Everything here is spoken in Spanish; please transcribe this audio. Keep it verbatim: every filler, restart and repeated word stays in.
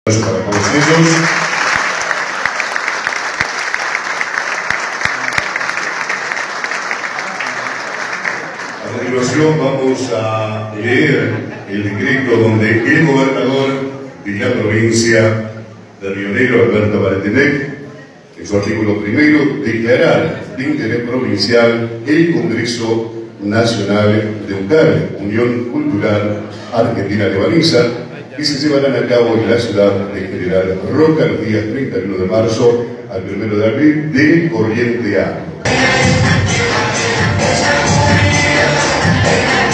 Para todos ellos. A continuación vamos a leer el decreto donde el gobernador de la provincia de Río Negro, Alberto Barandiarán, en su artículo primero, declarar de interés provincial el Congreso Nacional de UNCAR, Unión Cultural Argentina de Baliza, que se llevarán a cabo en la ciudad de General Roca los días treinta y uno de marzo al primero de abril del corriente año.